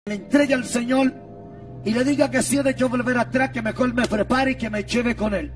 le entregue al Señor y le diga que si he de yo volver atrás, que mejor me prepare y que me lleve con Él.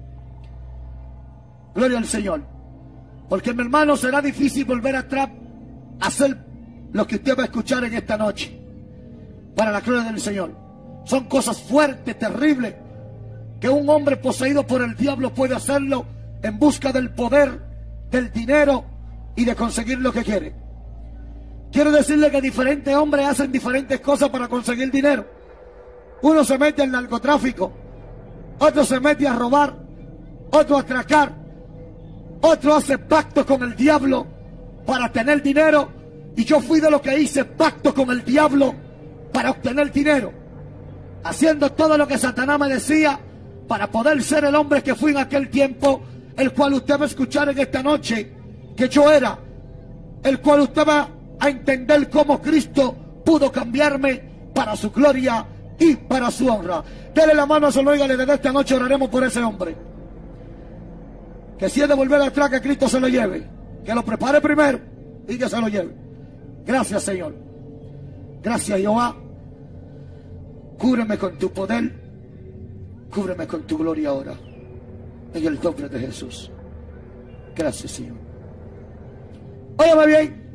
Gloria al Señor. Porque, mi hermano, será difícil volver atrás a hacer lo que usted va a escuchar en esta noche. Para la gloria del Señor. Son cosas fuertes, terribles, que un hombre poseído por el diablo puede hacerlo en busca del poder, del dinero y de conseguir lo que quiere. Quiero decirle que diferentes hombres hacen diferentes cosas para conseguir dinero. Uno se mete al narcotráfico, otro se mete a robar, otro a atracar, otro hace pacto con el diablo para tener dinero. Y yo fui de los que hice pacto con el diablo para obtener dinero, haciendo todo lo que Satanás me decía para poder ser el hombre que fui en aquel tiempo, el cual usted va a escuchar en esta noche que yo era, el cual usted va a entender cómo Cristo pudo cambiarme para su gloria y para su honra. Dele la mano a su oígale, desde esta noche oraremos por ese hombre. Que si es de volver atrás, que Cristo se lo lleve, que lo prepare primero y que se lo lleve. Gracias, Señor. Gracias, Jehová. Cúbreme con tu poder, cúbreme con tu gloria ahora, en el nombre de Jesús. Gracias, Señor. Óyeme bien.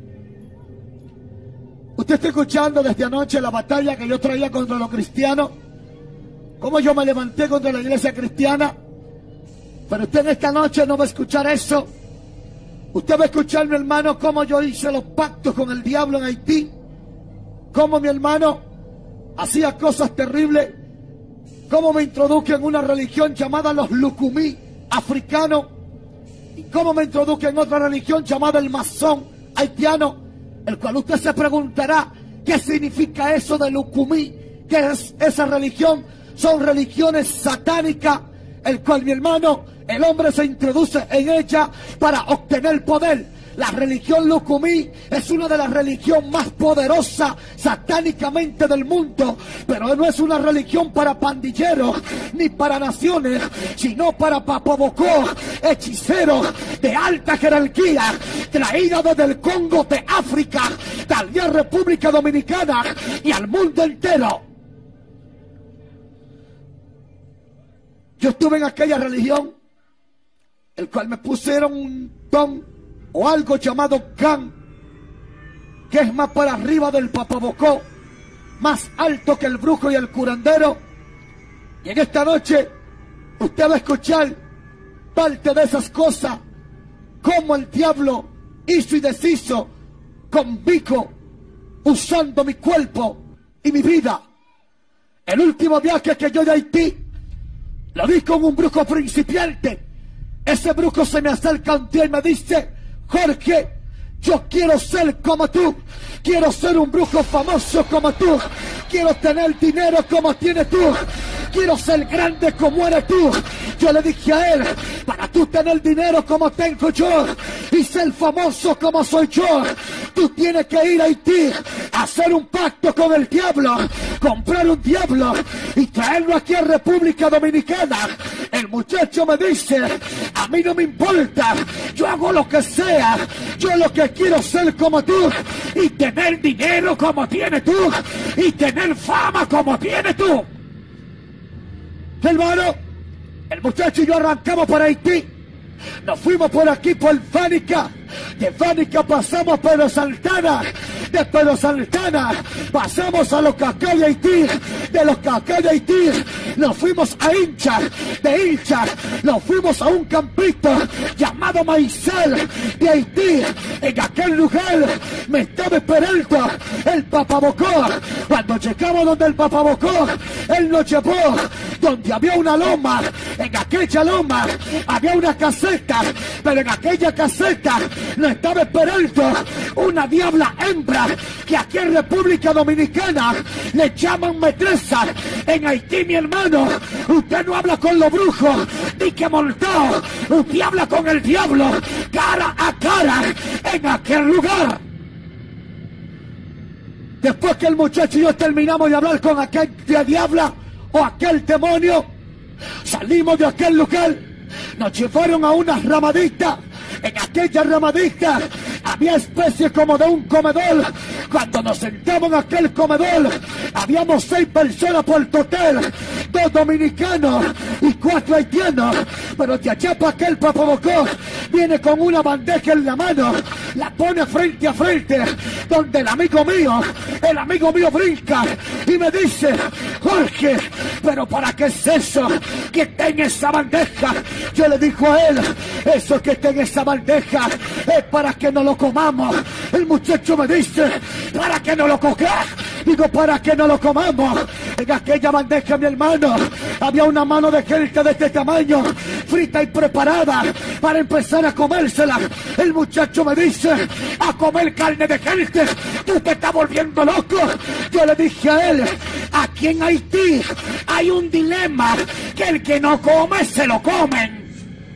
Usted está escuchando desde anoche la batalla que yo traía contra los cristianos, cómo yo me levanté contra la iglesia cristiana. Pero usted en esta noche no va a escuchar eso. Usted va a escuchar, mi hermano, cómo yo hice los pactos con el diablo en Haití, cómo mi hermano hacía cosas terribles, cómo me introduje en una religión llamada los lucumí africanos, y cómo me introduje en otra religión llamada el masón haitiano, el cual usted se preguntará qué significa eso de lucumí, qué es esa religión. Son religiones satánicas, el cual, mi hermano, el hombre se introduce en ella para obtener poder. La religión lucumí es una de las religiones más poderosas satánicamente del mundo, pero no es una religión para pandilleros ni para naciones, sino para papabocó, hechiceros de alta jerarquía, traídos desde el Congo de África, de la República Dominicana y al mundo entero. Yo estuve en aquella religión, el cual me pusieron un don o algo llamado can, que es más para arriba del papabocó, más alto que el brujo y el curandero. Y en esta noche usted va a escuchar parte de esas cosas, cómo el diablo hizo y deshizo conmigo, usando mi cuerpo y mi vida. El último viaje que yo de Haití lo vi con un brujo principiante. Ese brujo se me acerca un día y me dice: Jorge, yo quiero ser como tú, quiero ser un brujo famoso como tú, quiero tener dinero como tienes tú, quiero ser grande como eres tú. Yo le dije a él: para tú tener dinero como tengo yo y ser famoso como soy yo, tú tienes que ir a Haití, hacer un pacto con el diablo, comprar un diablo y traerlo aquí a República Dominicana. El muchacho me dice: a mí no me importa, yo hago lo que sea, yo lo que quiero ser como tú y tener dinero como tienes tú y tener fama como tienes tú. Hermano, el muchacho y yo arrancamos por Haití, nos fuimos por aquí por Fánica, de Fánica pasamos por Pedro Santana, de Pedro Santana pasamos a los Cacao de Haití, de los Cacao de Haití nos fuimos a Hincha, de Hincha nos fuimos a un campito llamado Maizal de Haití. En aquel lugar me estaba esperando el papabocó. Cuando llegamos donde el papabocó, él nos llevó donde había una loma. En aquella loma había una caseta, pero en aquella caseta nos estaba esperando una diabla hembra que aquí en República Dominicana le llaman metresa. En Haití, mi hermano, usted no habla con los brujos ni que montado, usted habla con el diablo cara a cara en aquel lugar. Después que el muchacho y yo terminamos de hablar con aquel diabla o aquel demonio, salimos de aquel lugar, nos llevaron a una ramadita. En aquella ramadita había especie como de un comedor. Cuando nos sentamos en aquel comedor, habíamos 6 personas por total, 2 dominicanos y 4 haitianos. Pero de allá para aquel Papabocó viene con una bandeja en la mano, la pone frente a frente, donde el amigo mío brinca y me dice: Jorge, ¿pero para qué es eso que está en esa bandeja? Yo le digo a él: eso que está en esa bandeja es para que no lo comamos. El muchacho me dice: ¿para que no lo cojas? Digo: para que no lo comamos. En aquella bandeja, mi hermano, había una mano de gente de este tamaño, frita y preparada para empezar a comérsela. El muchacho me dice: a comer carne de gente, tú te estás volviendo loco. Yo le dije a él: aquí en Haití hay un dilema, que el que no come se lo comen.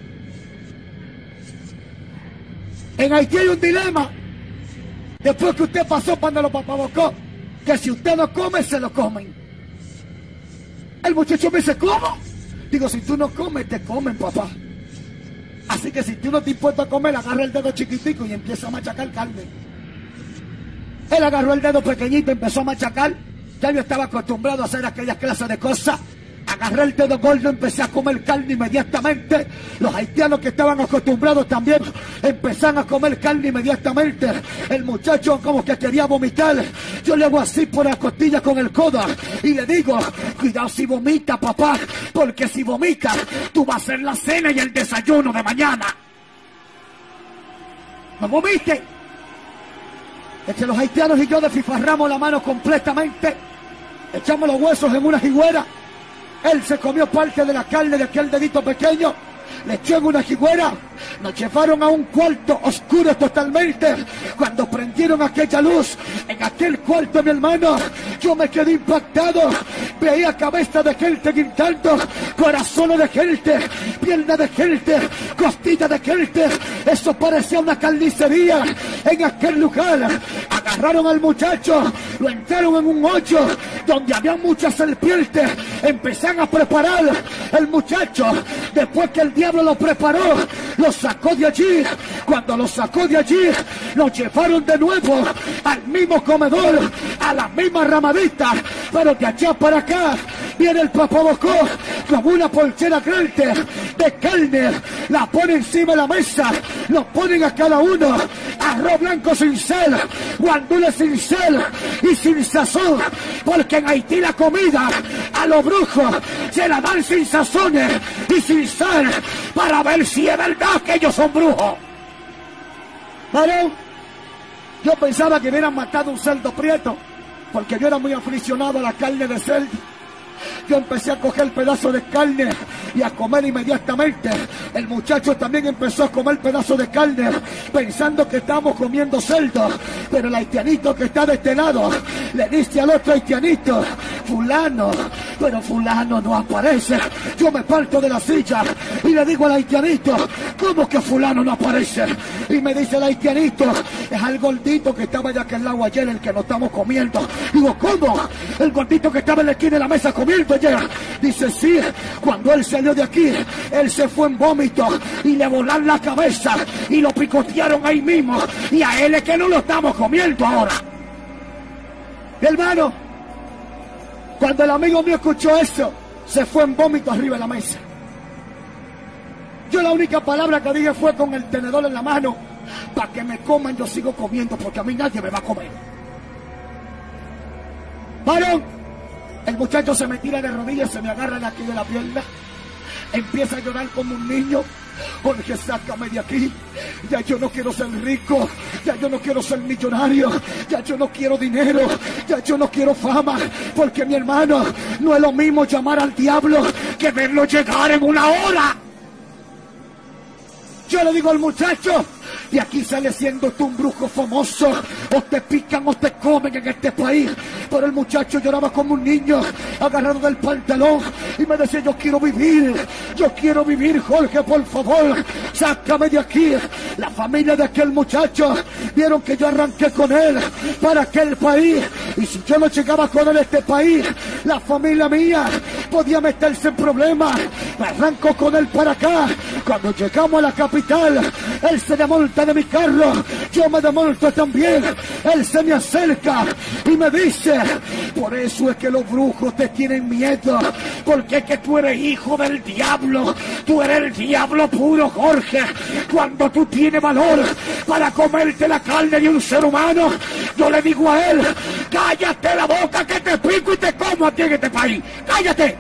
En Haití hay un dilema, después que usted pasó cuando lo Papabocó, que si usted no come, se lo comen. El muchacho me dice: ¿cómo? Digo: si tú no comes, te comen, papá. Así que si tú no te impuesto a comer, agarra el dedo chiquitico y empieza a machacar carne. Él agarró el dedo pequeñito y empezó a machacar. Ya yo estaba acostumbrado a hacer aquellas clases de cosas. Agarré el dedo gordo, empecé a comer carne inmediatamente. Los haitianos que estaban acostumbrados también empezaron a comer carne inmediatamente. El muchacho como que quería vomitar. Yo le hago así por la costilla con el codo y le digo: cuidado si vomita, papá, porque si vomita, tú vas a hacer la cena y el desayuno de mañana. No vomite. Es que los haitianos y yo desfifarramos la mano completamente. Echamos los huesos en una jigüera. Él se comió parte de la carne de aquel dedito pequeño, le echó en una jigüera. Nos llevaron a un cuarto oscuro totalmente. Cuando prendieron aquella luz en aquel cuarto, mi hermano, yo me quedé impactado. Veía cabeza de gente gritando, corazones de gente, pierna de gente, costilla de gente. Eso parecía una carnicería en aquel lugar. Agarraron al muchacho, lo entraron en un hoyo donde había muchas serpientes. Empezaron a preparar el muchacho. Después que el diablo lo preparó, lo sacó de allí. Cuando lo sacó de allí, lo llevaron de nuevo al mismo comedor, a la misma ramadita. Pero de allá para acá viene el Papabocó con una polchera grande de carne, la pone encima de la mesa, lo ponen a cada uno, arroz blanco sin sal, guandules sin sal y sin sazón, porque en Haití la comida a los brujos se la dan sin sazones y sin sal, para ver si es verdad que ellos son brujos. Varón, yo pensaba que hubieran matado un cerdo prieto, porque yo era muy aficionado a la carne de cerdo. Yo empecé a coger pedazos de carne y a comer inmediatamente. El muchacho también empezó a comer pedazos de carne, pensando que estábamos comiendo cerdo. Pero el haitianito que está de este lado le dice al otro haitianito: fulano, pero fulano no aparece. Yo me parto de la silla y le digo al haitianito: ¿cómo que fulano no aparece? Y me dice el haitianito: es al gordito que estaba allá aquel lado ayer, el que nos estamos comiendo. Digo: ¿cómo? El gordito que estaba en la esquina de la mesa comiendo ayer. Dice: sí, cuando él salió de aquí, él se fue en vómito y le volaron la cabeza y lo picotearon ahí mismo, y a él es que no lo estamos comiendo ahora. Mi hermano, cuando el amigo mío escuchó eso, se fue en vómito arriba de la mesa. Yo la única palabra que dije fue con el tenedor en la mano: para que me coman, yo sigo comiendo, porque a mí nadie me va a comer. Varón, el muchacho se me tira de rodillas, se me agarra de aquí de la pierna, empieza a llorar como un niño. Jorge, sácame de aquí. Ya yo no quiero ser rico, ya yo no quiero ser millonario, ya yo no quiero dinero, ya yo no quiero fama, porque mi hermano, no es lo mismo llamar al diablo que verlo llegar en una hora. Yo le digo al muchacho: de aquí sale siendo tú un brujo famoso, o te pican o te comen en este país. Pero el muchacho lloraba como un niño, agarrado del pantalón, y me decía: yo quiero vivir, Jorge, por favor, sácame de aquí. La familia de aquel muchacho vieron que yo arranqué con él para aquel país, y si yo no llegaba con él a este país, la familia mía podía meterse en problemas. Me arranco con él para acá. Cuando llegamos a la capital, él se desmonta de mi carro yo me demuestro también. Él se me acerca y me dice, por eso es que los brujos te tienen miedo, porque es que tú eres hijo del diablo, tú eres el diablo puro, Jorge. Cuando tú tienes valor para comerte la carne de un ser humano, yo le digo a él, cállate la boca que te pico y te como aquí en este país, cállate.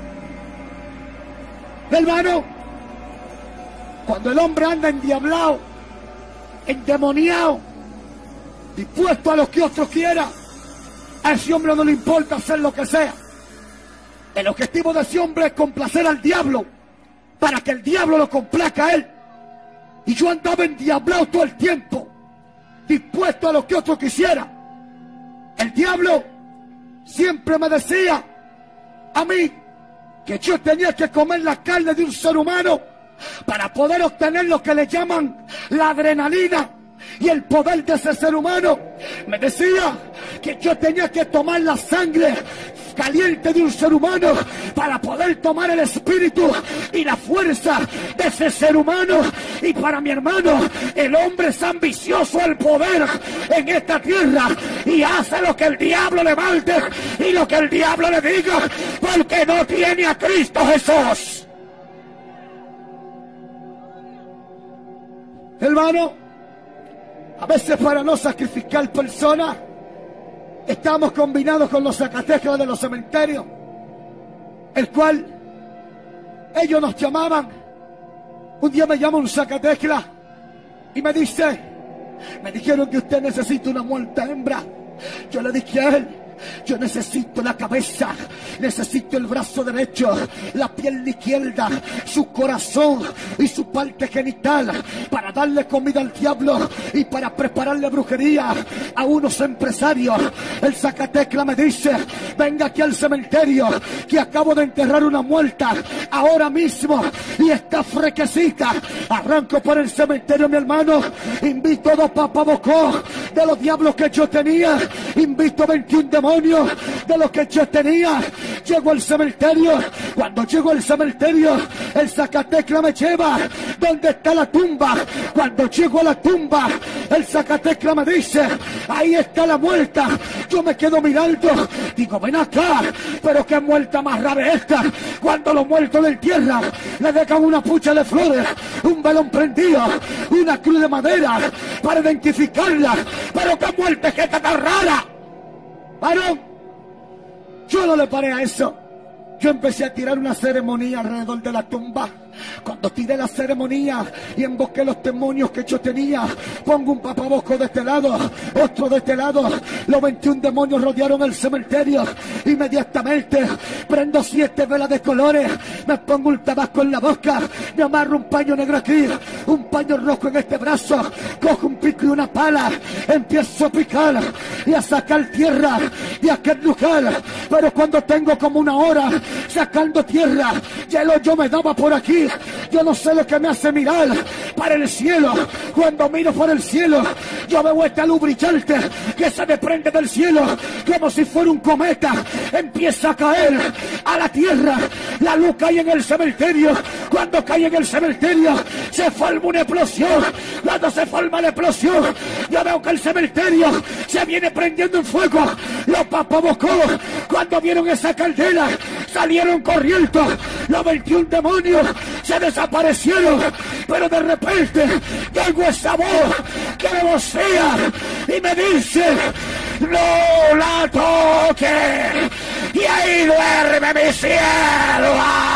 Hermano, cuando el hombre anda endiablado, endemoniado, dispuesto a lo que otro quiera, a ese hombre no le importa hacer lo que sea. El objetivo de ese hombre es complacer al diablo, para que el diablo lo complazca a él. Y yo andaba endiablado todo el tiempo, dispuesto a lo que otro quisiera. El diablo siempre me decía a mí que yo tenía que comer la carne de un ser humano para poder obtener lo que le llaman la adrenalina y el poder de ese ser humano. Me decía que yo tenía que tomar la sangre caliente de un ser humano para poder tomar el espíritu y la fuerza de ese ser humano. Y para mi hermano, el hombre es ambicioso al poder en esta tierra y hace lo que el diablo le mande y lo que el diablo le diga, porque no tiene a Cristo Jesús. Hermano, a veces para no sacrificar personas, estamos combinados con los zacatecas de los cementerios, el cual ellos nos llamaban. Un día me llama un zacatecla y me dice, me dijeron que usted necesita una muerta hembra. Yo le dije a él, yo necesito la cabeza, necesito el brazo derecho, la pierna izquierda, su corazón y su parte genital para darle comida al diablo y para prepararle brujería a unos empresarios. El zacatecla me dice, venga aquí al cementerio que acabo de enterrar una muerta ahora mismo y está fresquecita. Arranco por el cementerio, mi hermano, invito 2 papabocó de los diablos que yo tenía, invito 21 demonios de los que yo tenía. Llego al cementerio. Cuando llego al cementerio, el zacatecla me lleva donde está la tumba. Cuando llego a la tumba, el zacatecla me dice, ahí está la muerta. Yo me quedo mirando, digo, ven acá, pero qué muerta más rara esta. Cuando los muertos de tierra le dejan una pucha de flores, un velón prendido, una cruz de madera para identificarla, pero qué muerte es que está tan rara. Varón, yo no le paré a eso. Yo empecé a tirar una ceremonia alrededor de la tumba. Cuando tiré la ceremonia y invoqué los demonios que yo tenía, pongo un papabosco de este lado, otro de este lado. Los 21 demonios rodearon el cementerio. Inmediatamente prendo 7 velas de colores, me pongo un tabaco en la boca, me amarro un paño negro aquí, un paño rojo en este brazo, cojo un pico y una pala, empiezo a picar y a sacar tierra de aquel lugar. Pero cuando tengo como una hora sacando tierra, ya el hoyo me daba por aquí. Yo no sé lo que me hace mirar para el cielo. Cuando miro por el cielo, yo veo esta luz brillante que se desprende del cielo como si fuera un cometa. Empieza a caer a la tierra. La luz cae en el cementerio. Cuando cae en el cementerio, se forma una explosión. Cuando se forma la explosión, yo veo que el cementerio se viene prendiendo en fuego. Los papabocos, cuando vieron esa caldera, salieron corriendo. Los 21 demonios se desaparecieron, pero de repente tengo esa voz que me vocea y me dice, no la toques, y ahí duerme mi cielo.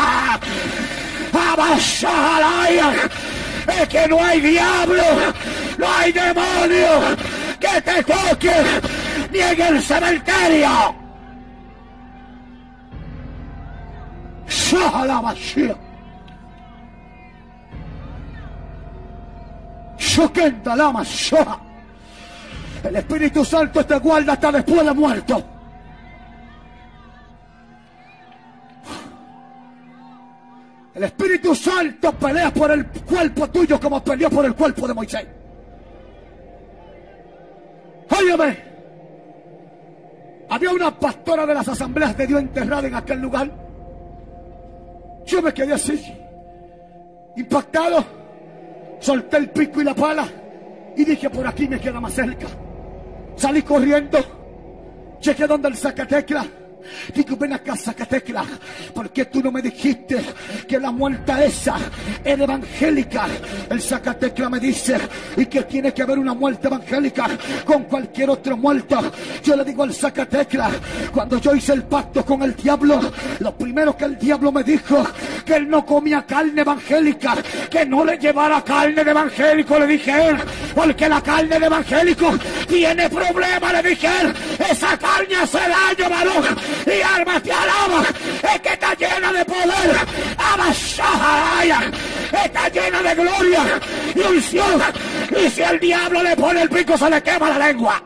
Abashalaya, es que no hay diablo, no hay demonio que te toque ni en el cementerio. Shahalabashia. El Espíritu Santo te guarda hasta después de muerto. El Espíritu Santo pelea por el cuerpo tuyo como peleó por el cuerpo de Moisés. Óyeme, había una pastora de las asambleas de Dios enterrada en aquel lugar. Yo me quedé así, impactado. Solté el pico y la pala Y dije, por aquí me queda más cerca. Salí corriendo. Llegué donde el sacatecla. Digo, ven acá, sacatecla, ¿por qué tú no me dijiste que la muerta esa era evangélica? El sacatecla me dice, ¿y que tiene que ver una muerte evangélica con cualquier otro muerto? Yo le digo al sacatecla, cuando yo hice el pacto con el diablo, lo primero que el diablo me dijo, que él no comía carne evangélica, que no le llevara carne de evangélico, le dije él, porque la carne de evangélico tiene problemas, le dije él, esa carne hace daño, varón. Y alma te alaba, es que está llena de poder, está llena de gloria y unción. Y si el diablo le pone el pico, se le quema la lengua.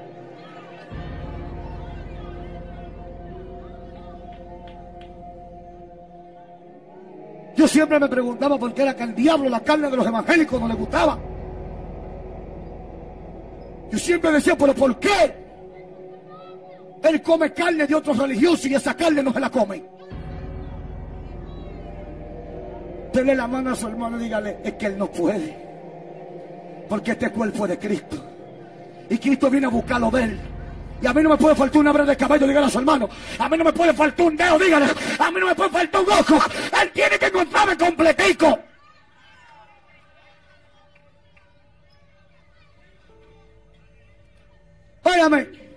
Yo siempre me preguntaba por qué era que al diablo la carne de los evangélicos no le gustaba. Yo siempre decía, pero ¿por qué? Él come carne de otros religiosos y esa carne no se la come. Dele la mano a su hermano y dígale, es que él no puede. Porque este cuerpo es de Cristo. Y Cristo viene a buscarlo de él. Y a mí no me puede faltar una hebra de caballo, dígale a su hermano. A mí no me puede faltar un dedo, dígale. A mí no me puede faltar un ojo. Él tiene que encontrarme completico. Óyame.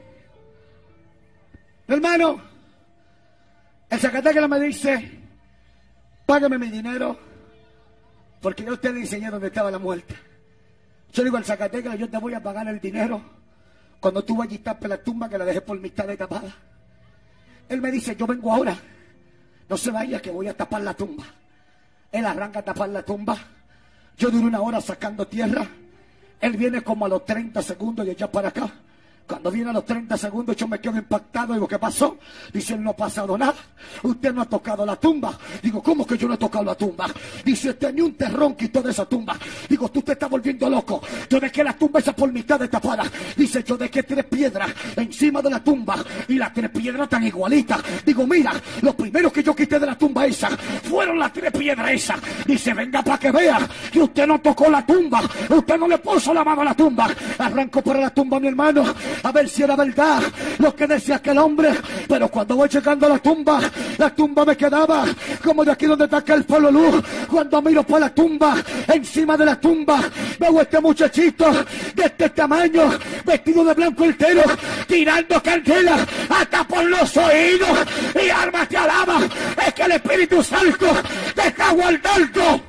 Hermano, el sacatecla me dice, págame mi dinero, porque yo te le enseñé dónde estaba la muerte. Yo digo al sacatecla, yo te voy a pagar el dinero cuando tú vayas y tapes la tumba que la dejé por mitad de tapada. Él me dice, yo vengo ahora, no se vaya que voy a tapar la tumba. Él arranca a tapar la tumba, yo duro una hora sacando tierra, él viene como a los 30 segundos y echa para acá. Cuando viene a los 30 segundos yo me quedo impactado. Digo, ¿qué pasó? Dice, no ha pasado nada. Usted no ha tocado la tumba. Digo, ¿cómo que yo no he tocado la tumba? Dice, tenía un terrón quitó de esa tumba. Digo, tú te estás volviendo loco. Yo dejé la tumba esa por mitad de tapada. Dice, yo dejé 3 piedras encima de la tumba y las 3 piedras tan igualitas. Digo, mira, los primeros que yo quité de la tumba esa fueron las 3 piedras esas. Dice, venga para que vea que usted no tocó la tumba. Usted no le puso la mano a la tumba. Arrancó para la tumba, mi hermano, a ver si era verdad lo que decía aquel hombre. Pero cuando voy llegando a la tumba me quedaba como de aquí donde está aquel polo luz. Cuando miro por la tumba, encima de la tumba veo a este muchachito de este tamaño, vestido de blanco entero, tirando candela hasta por los oídos. Y alma te alaba, es que el Espíritu Santo te está guardando.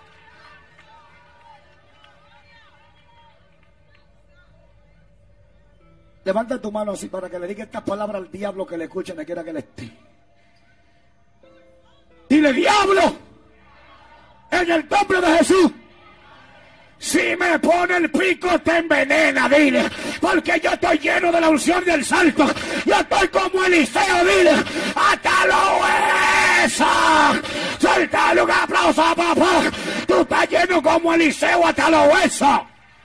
Levanta tu mano así para que le diga estas palabras al diablo que le escuche donde quiera que le esté. Dile, diablo, en el nombre de Jesús, si me pone el pico te envenena, dile, porque yo estoy lleno de la unción del salto. Yo estoy como Eliseo, dile, hasta los huesos. Suéltale un aplauso a papá. Tú estás lleno como Eliseo hasta los huesos.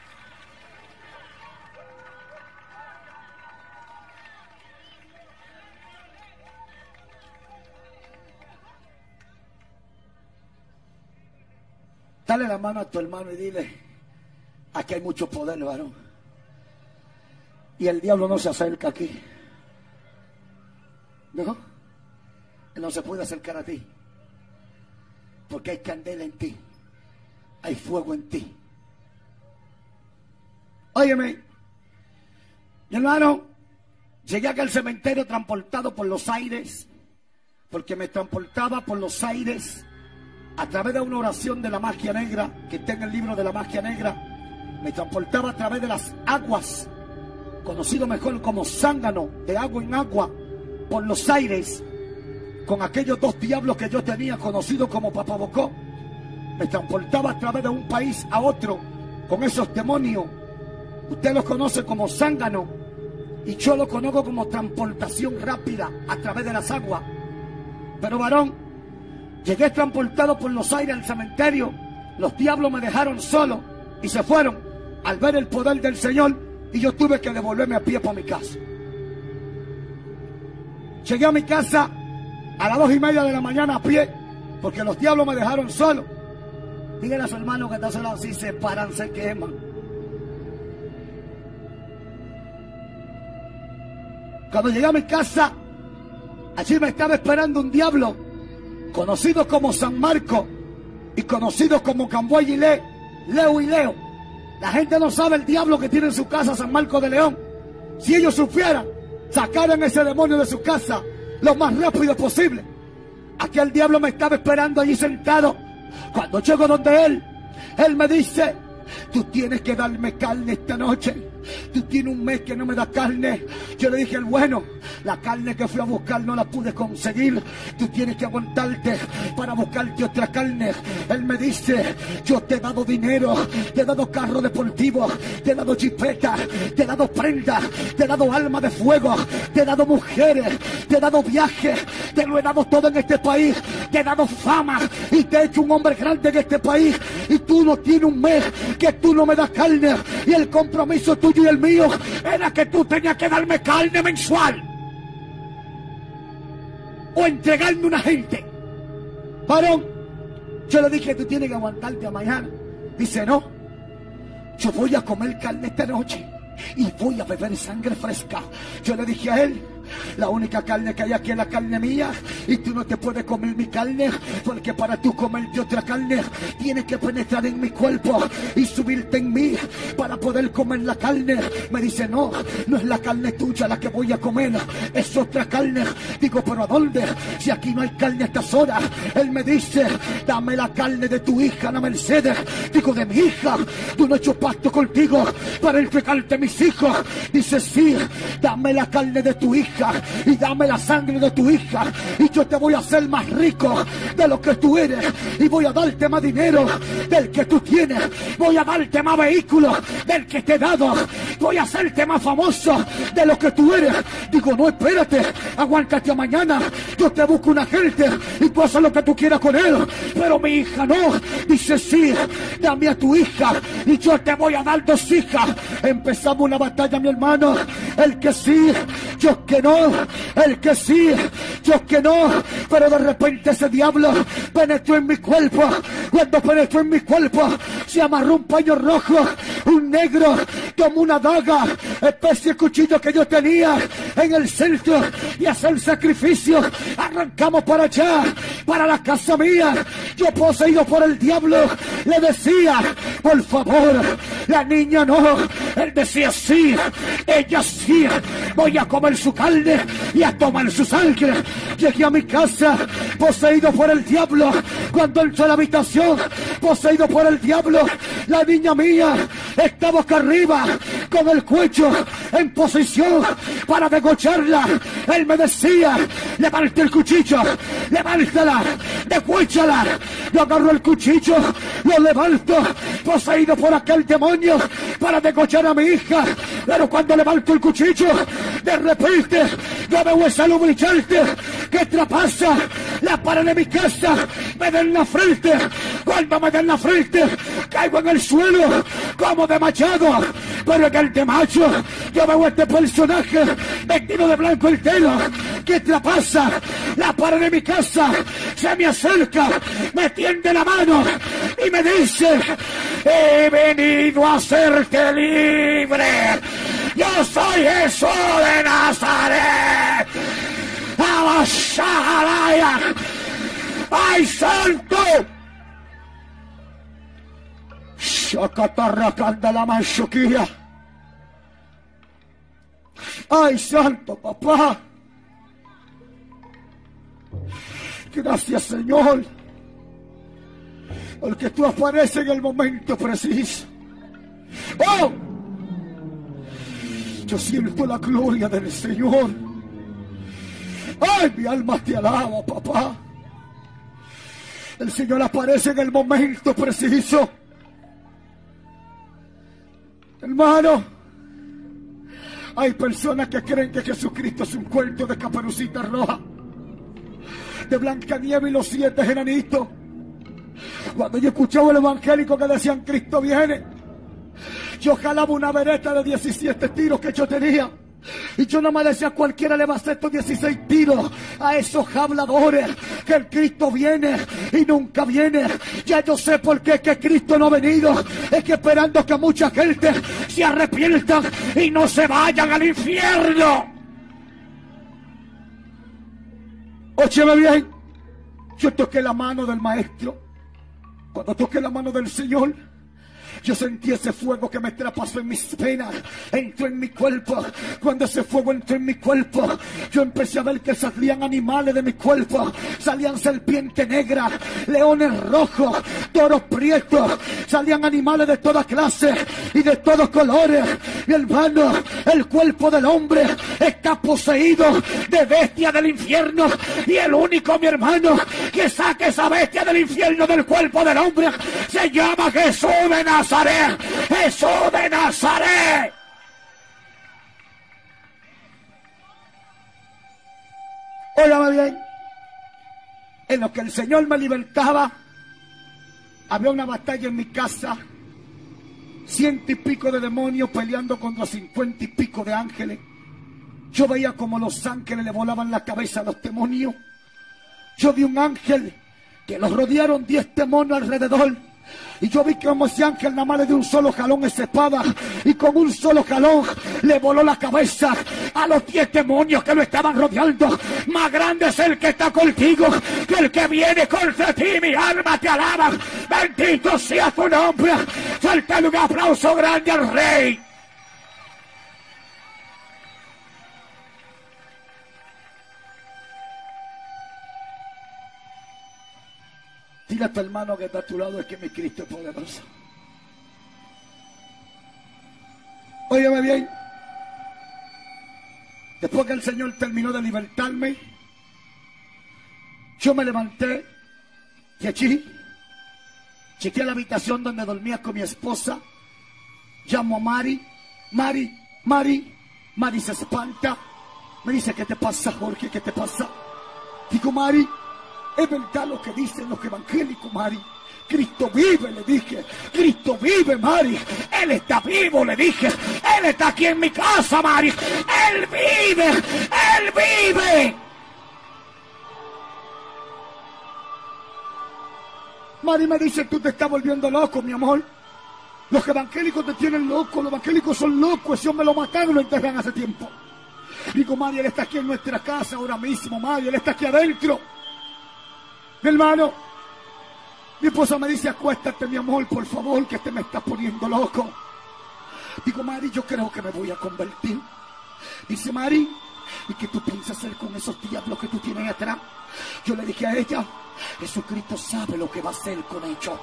Dale la mano a tu hermano y dile, aquí hay mucho poder, varón. Y el diablo no se acerca aquí. ¿No? Él no se puede acercar a ti. Porque hay candela en ti. Hay fuego en ti. Óyeme, mi hermano, llegué acá al cementerio transportado por los aires. Porque me transportaba por los aires a través de una oración de la magia negra, que está en el libro de la magia negra. Me transportaba a través de las aguas, conocido mejor como zángano, de agua en agua, por los aires, con aquellos 2 diablos que yo tenía, conocidos como Papabocó. Me transportaba a través de un país a otro, con esos demonios. Usted los conoce como zángano, y yo lo conozco como transportación rápida a través de las aguas. Pero varón, llegué transportado por los aires al cementerio. Los diablos me dejaron solo y se fueron al ver el poder del Señor, y yo tuve que devolverme a pie para mi casa. Llegué a mi casa a las 2:30 de la mañana a pie, porque los diablos me dejaron solo. Díganle a su hermano que está al lado, si se paran, se queman. Cuando llegué a mi casa, allí me estaba esperando un diablo, conocido como San Marco y conocido como Camboy y Leo y Leo. La gente no sabe el diablo que tiene en su casa San Marco de León. Si ellos supieran, sacaran ese demonio de su casa lo más rápido posible. Aquel diablo me estaba esperando allí sentado. Cuando llego donde él me dice: tú tienes que darme carne esta noche. Tú tienes un mes que no me das carne. Yo le dije: bueno, la carne que fui a buscar no la pude conseguir. Tú tienes que aguantarte para buscarte otra carne. Él me dice: yo te he dado dinero, te he dado carro deportivo, te he dado chipeta, te he dado prendas, te he dado alma de fuego, te he dado mujeres, te he dado viajes, te lo he dado todo en este país, te he dado fama y te he hecho un hombre grande en este país. Y tú no tienes un mes que tú no me das carne. Y el compromiso tuyo y el mío era que tú tenías que darme carne mensual o entregarme una gente. Varón, yo le dije: tú tienes que aguantarte a mañana. Dice: no, yo voy a comer carne esta noche y voy a beber sangre fresca. Yo le dije a él: la única carne que hay aquí es la carne mía, y tú no te puedes comer mi carne, porque para tú comerte otra carne tienes que penetrar en mi cuerpo y subirte en mí para poder comer la carne. Me dice: no, no es la carne tuya la que voy a comer, es otra carne. Digo: ¿pero a dónde? Si aquí no hay carne a estas horas. Él me dice: dame la carne de tu hija, Ana Mercedes. Digo: de mi hija, tú no has hecho pacto contigo para entregarte a mis hijos. Dice: sí, dame la carne de tu hija y dame la sangre de tu hija, y yo te voy a hacer más rico de lo que tú eres, y voy a darte más dinero del que tú tienes, voy a darte más vehículos del que te he dado, voy a hacerte más famoso de lo que tú eres. Digo: no, espérate, aguántate a mañana, yo te busco una gente y tú haces lo que tú quieras con él, pero mi hija no. Dice: sí, dame a tu hija y yo te voy a dar 2 hijas. Empezamos una batalla, mi hermano, el que sí, yo que no, el que sí, yo que no. Pero de repente ese diablo penetró en mi cuerpo. Cuando penetró en mi cuerpo, se amarró un paño rojo, un negro, como una daga, especie de cuchillo que yo tenía en el centro, y hacer sacrificio. Arrancamos para allá, para la casa mía. Yo, poseído por el diablo, le decía: por favor, la niña no. Él decía: sí, ella sí, voy a comer su carne y a tomar su sangre. Llegué a mi casa, poseído por el diablo. Cuando entré a la habitación, poseído por el diablo, la niña mía estaba acá arriba, con el cuello en posición para degollarla. Él me decía: levanta el cuchillo, levántala, degüéchala. Yo agarro el cuchillo, lo levanto, poseído por aquel demonio, para degollar a mi hija. Pero cuando levanto el cuchillo, de repente yo veo esa luz brillante que traspasa la pared de mi casa, me da en la frente. Cuando me da en la frente, caigo en el suelo como desmayado. Pero en el desmayo yo veo a este personaje vestido de blanco entero que traspasa la pared de mi casa, se me acerca, me tiende la mano y me dice: he venido a hacerte libre. Yo soy Jesús de Nazaret. ¡Ay, santo! Shacatarracanda la manchoquilla. ¡Ay, santo, papá! Gracias, Señor, porque tú apareces en el momento preciso. ¡Oh! Yo siento la gloria del Señor. ¡Ay, mi alma te alaba, papá! El Señor aparece en el momento preciso. Hermano, hay personas que creen que Jesucristo es un cuento de Caperucita Roja, de Blancanieves y los 7 enanitos. Cuando yo escuchaba el evangélico que decían: Cristo viene, yo jalaba una vereta de 17 tiros que yo tenía, y yo no me decía: cualquiera le va a hacer estos 16 tiros a esos habladores, que el Cristo viene y nunca viene. Ya yo sé por qué que Cristo no ha venido. Es que esperando que mucha gente se arrepientan y no se vayan al infierno. Óyeme bien, yo toqué la mano del maestro. Cuando toqué la mano del Señor, yo sentí ese fuego que me traspasó en mis venas, entró en mi cuerpo. Cuando ese fuego entró en mi cuerpo, yo empecé a ver que salían animales de mi cuerpo. Salían serpientes negras, leones rojos, toros prietos. Salían animales de toda clase y de todos colores. Mi hermano, el cuerpo del hombre está poseído de bestia del infierno. Y el único, mi hermano, que saque esa bestia del infierno del cuerpo del hombre se llama Jesús de Nazaret. Jesús de Nazaret. Óigame bien, en lo que el Señor me libertaba, había una batalla en mi casa, 100 y pico de demonios peleando contra 50 y pico de ángeles. Yo veía como los ángeles le volaban la cabeza a los demonios. Yo vi un ángel que los rodearon 10 demonios alrededor. Y yo vi como ese ángel nada más le dio un solo jalón esa espada. Y con un solo jalón le voló la cabeza a los 10 demonios que lo estaban rodeando. Más grande es el que está contigo que el que viene contra ti. Mi alma te alaba. Bendito sea tu nombre. Suéltale un aplauso grande al Rey. Dile a tu hermano que está a tu lado, es que mi Cristo es poderoso. Óyeme bien. Después que el Señor terminó de libertarme, yo me levanté y allí chequeé la habitación donde dormía con mi esposa. Llamo a Mari. Mari se espanta. Me dice, ¿qué te pasa, Jorge? ¿Qué te pasa? Digo, Mari, es verdad lo que dicen los evangélicos, Mari. Cristo vive, le dije. Cristo vive, Mari. Él está vivo, le dije. Él está aquí en mi casa, Mari. Él vive. Él vive. Mari me dice, tú te estás volviendo loco, mi amor. Los evangélicos te tienen loco. Los evangélicos son locos. Ese hombre lo mataron y lo enterran hace tiempo. Digo, Mari, él está aquí en nuestra casa ahora mismo, Mari. Él está aquí adentro. Mi hermano, mi esposa me dice, acuéstate, mi amor, por favor, que te me está poniendo loco. Digo, Mari, yo creo que me voy a convertir. Dice, Mari, ¿y qué tú piensas hacer con esos diablos que tú tienes atrás? Yo le dije a ella, Jesucristo sabe lo que va a hacer con ellos.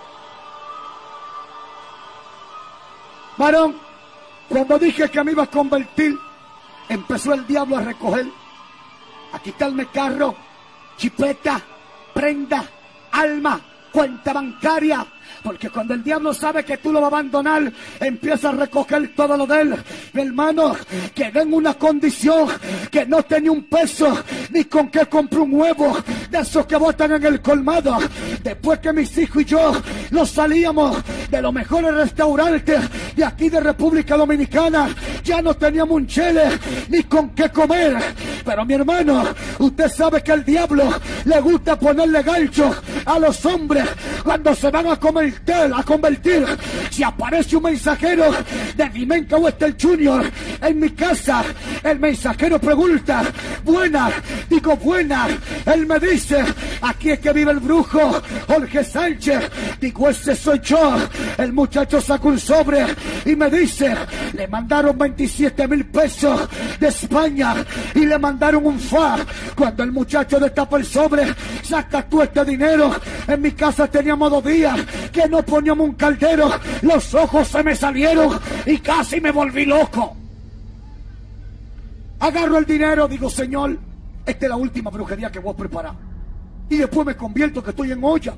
Varón, cuando dije que me iba a convertir, empezó el diablo a recoger, a quitarme carro, chipeta, prenda, alma, cuenta bancaria. Porque cuando el diablo sabe que tú lo vas a abandonar, empieza a recoger todo lo de él. Mi hermano, quedé en una condición que no tenía un peso ni con qué comprar un huevo de esos que botan en el colmado. Después que mis hijos y yo nos salíamos de los mejores restaurantes de aquí de República Dominicana, ya no teníamos un chele ni con qué comer. Pero mi hermano, usted sabe que al diablo le gusta ponerle ganchos a los hombres cuando se van a convertir. Si aparece un mensajero de Dimenca Western Junior en mi casa, el mensajero pregunta, buena, digo buena. Él me dice, aquí es que vive el brujo Jorge Sánchez. Digo, ese soy yo. El muchacho sacó un sobre y me dice, le mandaron 27,000 pesos de España y le mandaron un FA. Cuando el muchacho destapa el sobre, saca todo este dinero. En mi casa teníamos 2 días que no poníamos un caldero. Los ojos se me salieron y casi me volví loco. Agarro el dinero, digo, Señor, esta es la última brujería que voy a preparar. Y después me convierto que estoy en olla.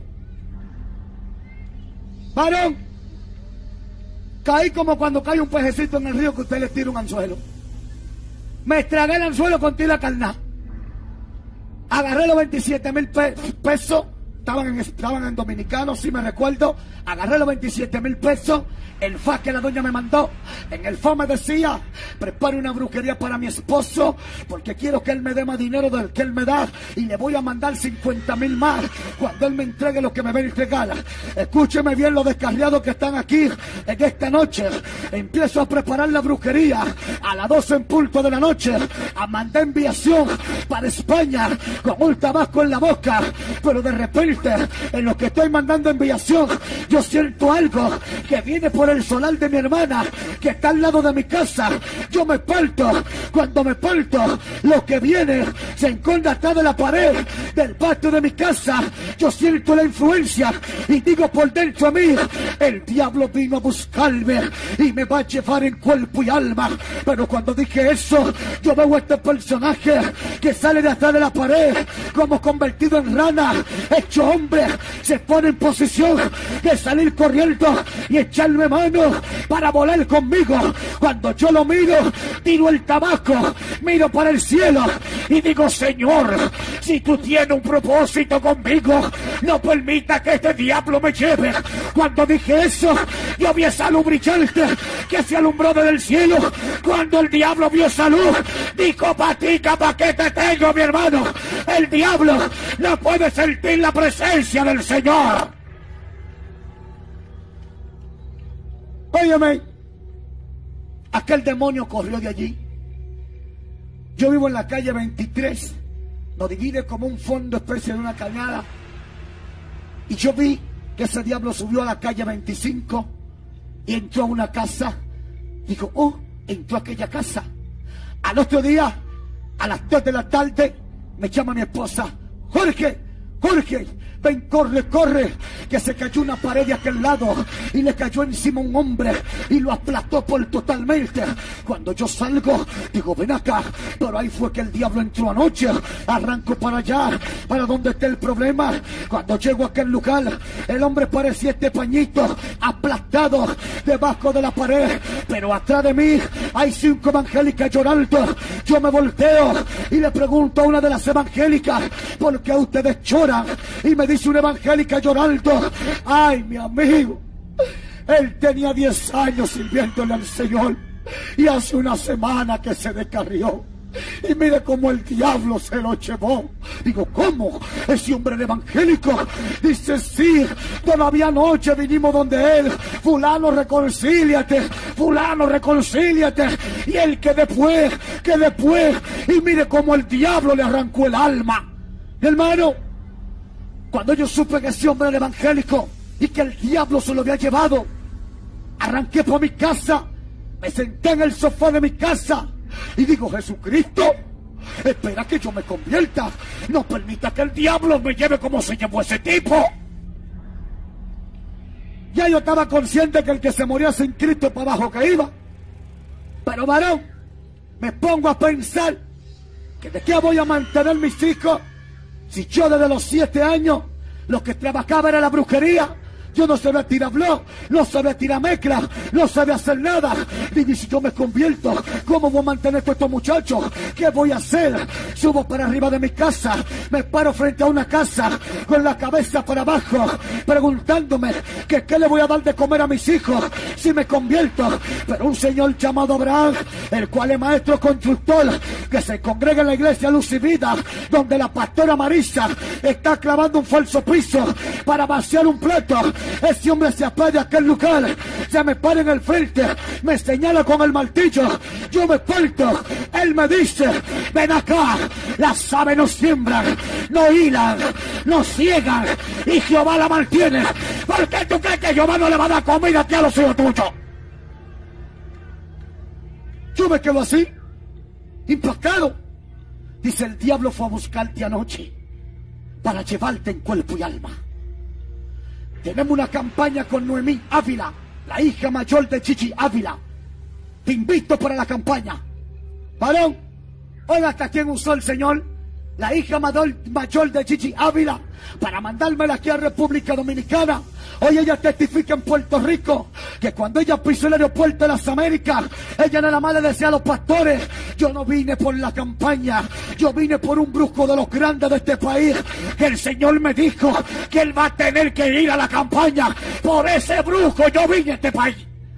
Varón, caí como cuando cae un pejecito en el río que usted le tira un anzuelo. Me tragué el anzuelo con tira carnal. Agarré los 27,000 pesos, estaban en Dominicano, si me recuerdo. Agarré los 27,000 pesos, el fax que la doña me mandó. En el fax me decía: prepare una brujería para mi esposo, porque quiero que él me dé más dinero del que él me da, y le voy a mandar 50,000 más cuando él me entregue lo que me va a entregar. Escúcheme bien los descarriados que están aquí en esta noche. Empiezo a preparar la brujería a las 12 en punto de la noche, a mandar enviación para España con un tabaco en la boca, pero de repente en lo que estoy mandando enviación yo siento algo que viene por el solar de mi hermana que está al lado de mi casa. Yo me parto. Cuando me parto, lo que viene se encuentra atrás de la pared del patio de mi casa. Yo siento la influencia y digo por dentro a mí: el diablo vino a buscarme y me va a llevar en cuerpo y alma. Pero cuando dije eso, yo veo a este personaje que sale de atrás de la pared como convertido en rana, hecho hombre. Se pone en posición de salir corriendo y echarme mano para volar conmigo. Cuando yo lo miro, tiro el tabaco, miro para el cielo y digo: Señor, si tú tienes un propósito conmigo, no permita que este diablo me lleve. Cuando dije eso, yo vi esa luz brillante que se alumbró desde el cielo. Cuando el diablo vio esa luz, dijo: patica, ¿pa' qué te tengo, mi hermano? El diablo no puede sentir la presencia del Señor. Óyeme, aquel demonio corrió de allí. Yo vivo en la calle 23, nos divide como un fondo, especie de una cañada. Y yo vi que ese diablo subió a la calle 25 y entró a una casa. Digo: oh, entró a aquella casa. Al otro día, a las 3 de la tarde, me llama mi esposa: Jorge, ven, corre, que se cayó una pared de aquel lado y le cayó encima un hombre y lo aplastó por totalmente. Cuando yo salgo, digo: ven acá, pero ahí fue que el diablo entró anoche. Arranco para allá, para donde está el problema. Cuando llego a aquel lugar, el hombre parecía este pañito aplastado debajo de la pared, pero atrás de mí hay 5 evangélicas llorando. Yo me volteo y le pregunto a una de las evangélicas: ¿por qué ustedes lloran? Y me dice una evangélica llorando: ay, mi amigo, él tenía 10 años sirviéndole al Señor y hace una semana que se descarrió. Y mire cómo el diablo se lo llevó. Digo: ¿cómo? ¿Ese hombre era evangélico? Dice: sí, todavía anoche vinimos donde él. Fulano, reconcíliate. Fulano, reconcíliate. Y él que después. Y mire cómo el diablo le arrancó el alma. Hermano, cuando yo supe que ese hombre era evangélico y que el diablo se lo había llevado, arranqué por mi casa, me senté en el sofá de mi casa y digo: Jesucristo, espera que yo me convierta, no permita que el diablo me lleve como se llevó ese tipo. Ya yo estaba consciente que el que se moría sin Cristo para abajo que iba. Pero varón, me pongo a pensar que de qué voy a mantener mis hijos si yo desde los 7 años lo que trabajaba era la brujería. Yo no sabía tirar blog, no sabía tirar mezcla, no sabía hacer nada. Digo: y si yo me convierto, ¿cómo voy a mantener a estos muchachos? ¿Qué voy a hacer? Subo para arriba de mi casa, me paro frente a una casa con la cabeza para abajo, preguntándome que qué le voy a dar de comer a mis hijos si me convierto. Pero un señor llamado Abraham, el cual es maestro constructor, que se congrega en la iglesia Luz y Vida, donde la pastora Marisa está clavando un falso piso para vaciar un plato. Ese hombre se apaga de aquel lugar, se me para en el frente, me señala con el martillo, yo me parto. Él me dice: ven acá, las aves no siembran, no hilan, no ciegan, y Jehová la mantiene. ¿Por qué tú crees que Jehová no le va a dar comida a ti a los hijos tuyos? Yo me quedo así, impactado. Dice: el diablo fue a buscarte anoche para llevarte en cuerpo y alma. Tenemos una campaña con Noemí Ávila, la hija mayor de Chichi Ávila. Te invito para la campaña. Varón, oiga hasta quién usó el Señor, la hija mayor de Chichi Ávila, para mandármela aquí a República Dominicana. Hoy ella testifica en Puerto Rico que cuando ella pisó el aeropuerto de las Américas, ella nada más le decía a los pastores: yo no vine por la campaña, yo vine por un brujo de los grandes de este país, que el Señor me dijo que él va a tener que ir a la campaña. Por ese brujo yo vine a este país.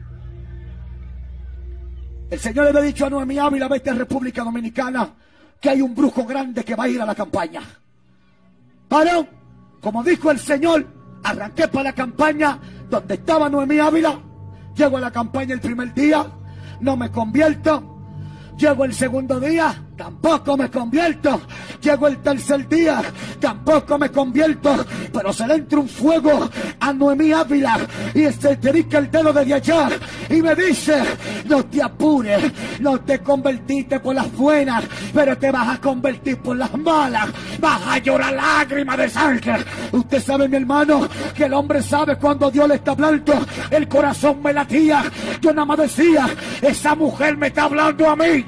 El Señor le había dicho a Noemí Ávila: vete a República Dominicana, que hay un brujo grande que va a ir a la campaña. Pero, como dijo el Señor, arranqué para la campaña donde estaba Noemí Ávila. Llego a la campaña el primer día, no me convierto. Llego el segundo día, tampoco me convierto. Llego el tercer día, tampoco me convierto. Pero se le entra un fuego a Noemí Ávila y se dedica el dedo desde allá y me dice: no te apures, no te convertiste por las buenas, pero te vas a convertir por las malas. Vas a llorar lágrimas de sangre. Usted sabe, mi hermano, que el hombre sabe cuando Dios le está hablando. El corazón me latía. Yo nada más decía: esa mujer me está hablando a mí.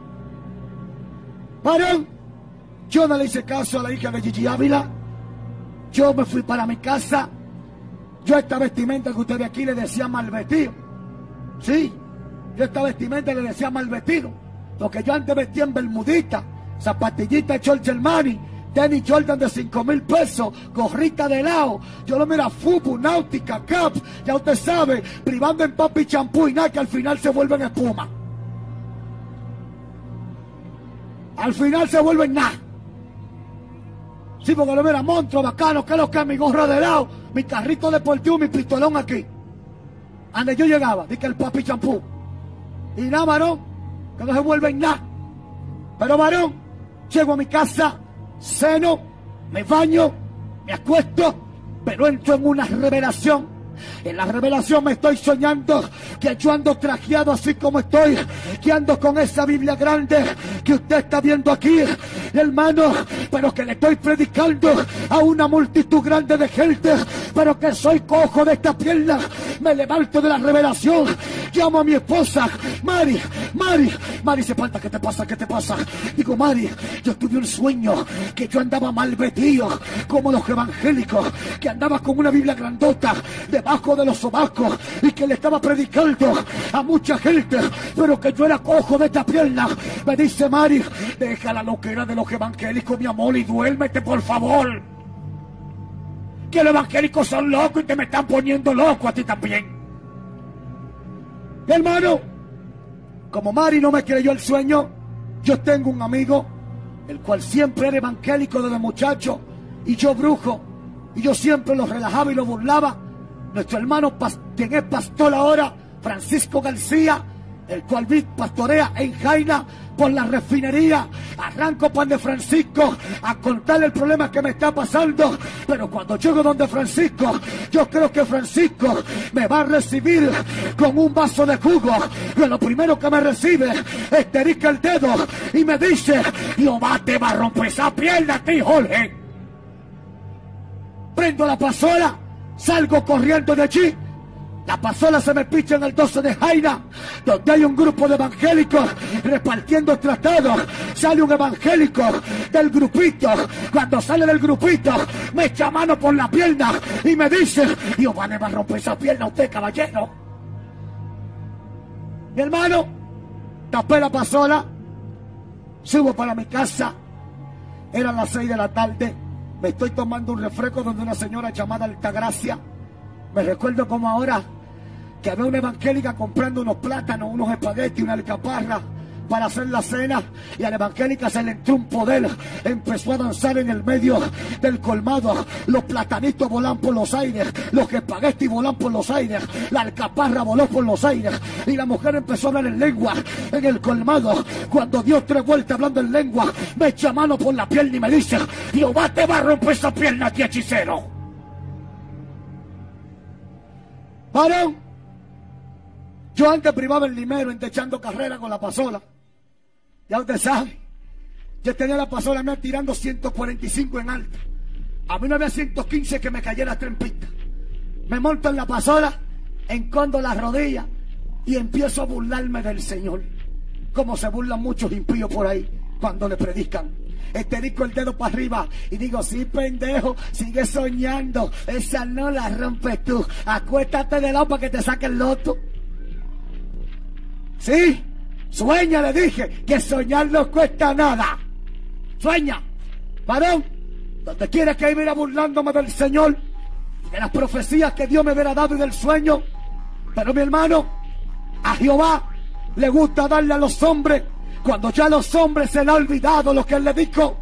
Varón, yo no le hice caso a la hija de Gigi Ávila. Yo me fui para mi casa. Yo esta vestimenta que usted ve aquí le decía mal vestido. Sí, yo esta vestimenta le decía mal vestido, porque yo antes vestía en bermudita, zapatillita de George Armani, tenis Jordan de 5,000 pesos, gorrita de lado. Yo lo mira fútbol, náutica, cap, ya usted sabe, privando en papi champú y nada, que al final se vuelven espuma. Al final se vuelven nada. Sí, porque lo mira monstruo, bacano, que es lo que es mi gorra de lado, mi carrito deportivo, mi pistolón aquí. Donde yo llegaba, dije el papi champú. Y nada, varón, que no se vuelven nada. Pero varón, llego a mi casa, ceno, me baño, me acuesto, pero entro en una revelación. En la revelación me estoy soñando que yo ando trajeado así como estoy, que ando con esa Biblia grande que usted está viendo aquí, hermano, pero que le estoy predicando a una multitud grande de gente, pero que soy cojo de esta pierna. Me levanto de la revelación, llamo a mi esposa: Mari, se falta, ¿qué te pasa? ¿Qué te pasa? Digo: Mari, yo tuve un sueño que yo andaba mal vestido, como los evangélicos, que andaba con una Biblia grandota debajo de los sobacos y que le estaba predicando a mucha gente, pero que yo era cojo de esta pierna. Me dice Mari: deja la loquera de los evangélicos, mi amor, y duérmete, por favor, que los evangélicos son locos y te me están poniendo loco a ti también. Hermano, como Mari no me creyó el sueño, yo tengo un amigo, el cual siempre era evangélico desde muchacho, y yo brujo, y yo siempre lo relajaba y lo burlaba. Nuestro hermano, quien es pastor ahora, Francisco García, el cual pastorea en Jaina por la refinería. Arranco pan de Francisco a contarle el problema que me está pasando, pero cuando llego donde Francisco, yo creo que Francisco me va a recibir con un vaso de jugo. Pero lo primero que me recibe, esterica el dedo y me dice: Jehová te va a romper esa pierna a ti, Jorge. Prendo la pasola, salgo corriendo de allí. La pasola se me picha en el 12 de Jaina, donde hay un grupo de evangélicos repartiendo tratados. Sale un evangélico del grupito. Cuando sale del grupito, me echa mano por la pierna y me dice: Jehová le va a romper esa pierna a usted, caballero. Mi hermano, tapé la pasola, subo para mi casa. Eran las 6 de la tarde. Me estoy tomando un refresco donde una señora llamada Altagracia. Me recuerdo como ahora que había una evangélica comprando unos plátanos, unos espaguetis, una alcaparra para hacer la cena, y a la evangélica se le entró un poder. Empezó a danzar en el medio del colmado. Los platanitos volan por los aires, los espaguetis volan por los aires, la alcaparra voló por los aires, y la mujer empezó a hablar en lengua en el colmado. Cuando dio 3 vueltas hablando en lengua, me echa mano por la pierna y me dice: Jehová te va a romper esa pierna a ti, hechicero. Varón, yo antes privaba el dinero echando carrera con la pasola. Ya usted sabe, yo tenía la pasola mía tirando 145 en alto. A mí no había 115 que me cayera 3 pistas. Me monto en la pasola, encondo las rodillas y empiezo a burlarme del Señor, como se burlan muchos impíos por ahí cuando le predican. esterico el dedo para arriba y digo, sí, pendejo, sigue soñando, esa no la rompes tú, acuéstate de lado para que te saque el loto. Sí, sueña, le dije, que soñar no cuesta nada. Sueña, varón, donde quiera que ir burlándome del Señor y de las profecías que Dios me hubiera dado y del sueño. Pero mi hermano, a Jehová le gusta darle a los hombres cuando ya a los hombres se le ha olvidado lo que Él le dijo.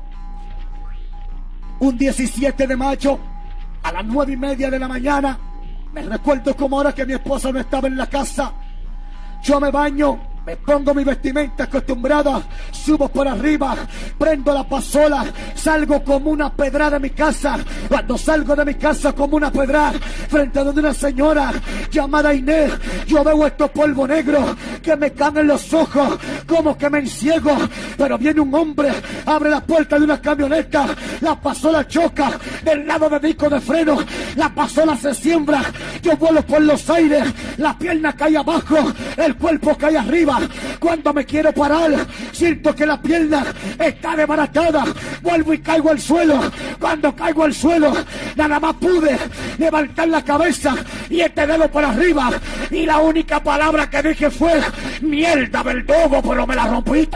Un 17 de mayo a las 9:30 de la mañana, me recuerdo como ahora que mi esposa no estaba en la casa. Yo me baño, me pongo mi vestimenta acostumbrada, subo por arriba, prendo la pasola, salgo como una pedrada de mi casa. Cuando salgo de mi casa como una pedrada, frente a donde una señora llamada Inés, yo veo estos polvos negros que me caen en los ojos, como que me enciego. Pero viene un hombre, abre la puerta de una camioneta, la pasola choca del lado de disco de freno, la pasola se siembra, yo vuelo por los aires, la pierna cae abajo, el cuerpo cae arriba. Cuando me quiero parar, siento que la pierna está desbaratada, vuelvo y caigo al suelo. Cuando caigo al suelo, nada más pude levantar la cabeza y este dedo por arriba, y la única palabra que dije fue, mierda, verdugo, pero me la rompiste.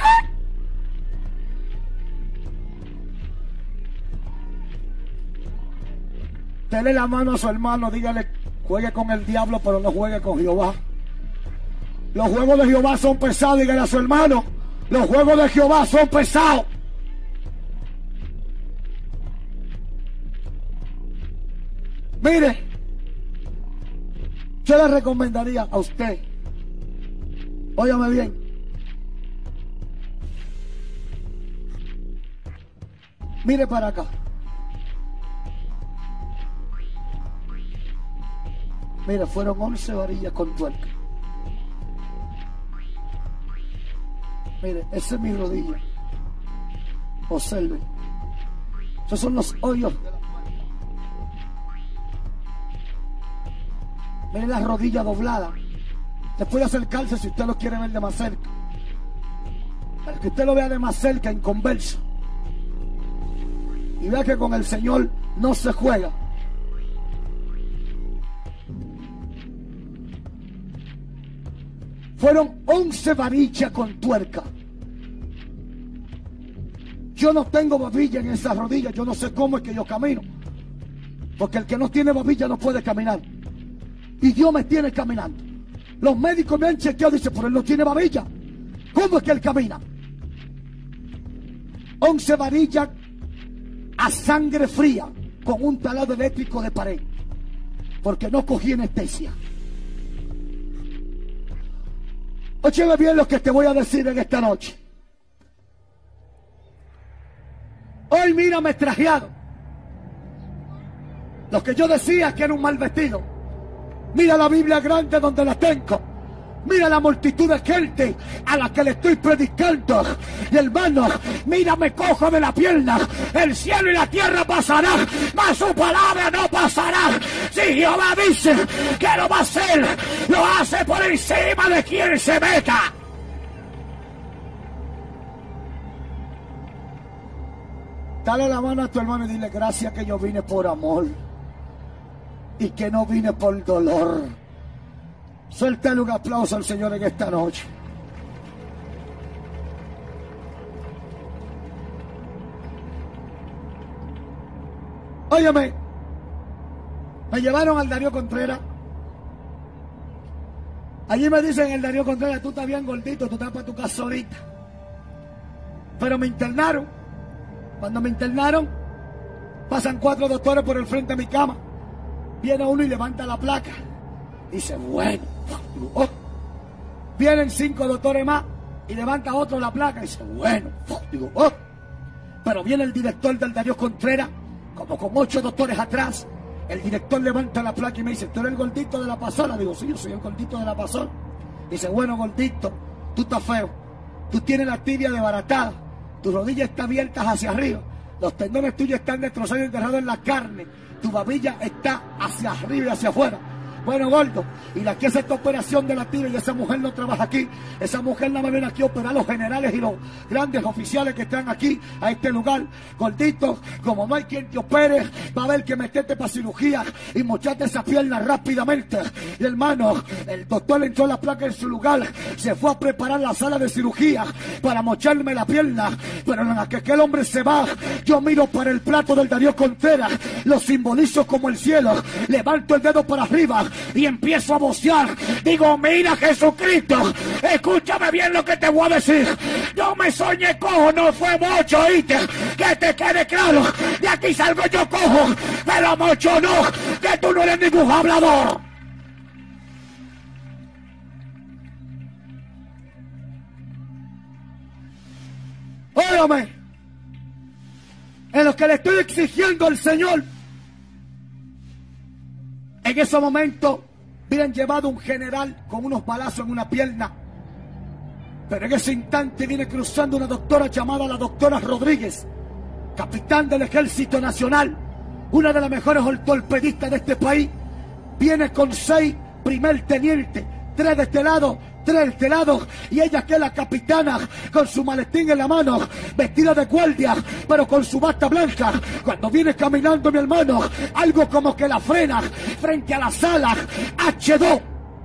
Dele la mano a su hermano, dígale, juegue con el diablo, pero no juegue con Jehová. Los juegos de Jehová son pesados, dígale a su hermano, los juegos de Jehová son pesados. Mire, yo le recomendaría a usted, óyame bien, mire para acá. Mire, fueron 11 varillas con tuerca. Mire, esa es mi rodilla. Observe. Esos son los hoyos de la puerta. Mire la rodilla doblada. Se puede acercarse si usted lo quiere ver de más cerca. Para que usted lo vea de más cerca, en converso. Y vea que con el Señor no se juega. Fueron 11 varillas con tuerca. Yo no tengo babilla en esas rodillas. Yo no sé cómo es que yo camino. Porque el que no tiene babilla no puede caminar. Y Dios me tiene caminando. Los médicos me han chequeado y dicen, pero él no tiene babilla. ¿Cómo es que él camina? 11 varillas a sangre fría con un taladro eléctrico de pared. Porque no cogí anestesia. Óyeme bien lo que te voy a decir en esta noche. Hoy mírame trajeado. Lo que yo decía que era un mal vestido. Mira la Biblia grande donde la tengo. Mira la multitud de gente a la que le estoy predicando. Y hermano, mírame cojo de la pierna. El cielo y la tierra pasarán, mas su palabra no pasará. Si Jehová dice que lo va a hacer, lo hace por encima de quien se meta. Dale la mano a tu hermano y dile, gracias que yo vine por amor y que no vine por dolor. Suéltale un aplauso al Señor en esta noche. Óyeme, me llevaron al Darío Contreras. Allí me dicen el Darío Contreras, tú estás bien gordito, tú estás para tu casa ahorita. Pero me internaron. Cuando me internaron, pasan 4 doctores por el frente de mi cama. Viene uno y levanta la placa. Dice, bueno. Oh. Vienen 5 doctores más y levanta otro la placa. Dice, bueno. Digo, oh. Pero viene el director del Darío Contreras, como con 8 doctores atrás. El director levanta la placa y me dice, ¿tú eres el gordito de la pasola? Digo, sí, yo soy el gordito de la pasola. Dice, bueno, gordito, tú estás feo. Tú tienes la tibia desbaratada. Tus rodillas están abiertas hacia arriba. Los tendones tuyos están destrozados y enterrados en la carne. Tu babilla está hacia arriba y hacia afuera. Bueno, gordo, y la que hace esta operación de la tibia, y esa mujer no trabaja aquí, esa mujer nada más viene aquí a operar a los generales y los grandes oficiales que están aquí, a este lugar. Gordito, como no hay quien te opere, va a haber que meterte para cirugía y mocharte esa pierna rápidamente. Y hermano, el doctor le entró la placa en su lugar, se fue a preparar la sala de cirugía para mocharme la pierna, pero en la que aquel hombre se va, yo miro para el plato del Darío Contreras, lo simbolizo como el cielo, levanto el dedo para arriba y empiezo a vocear. Digo, mira Jesucristo, escúchame bien lo que te voy a decir. Yo me soñé cojo, no fue mocho, ¿oíste? Que te quede claro, de aquí salgo yo cojo, pero mocho no, que tú no eres ningún hablador. Óyame, en lo que le estoy exigiendo al Señor, en ese momento habían llevado un general con unos balazos en una pierna, pero en ese instante viene cruzando una doctora llamada la doctora Rodríguez, capitán del Ejército Nacional, una de las mejores ortopedistas de este país. Viene con 6 primer tenientes, 3 de este lado, 3 de este lado, y ella, que es la capitana, con su maletín en la mano, vestida de guardia, pero con su bata blanca. Cuando viene caminando mi hermano, algo como que la frena frente a la sala H2.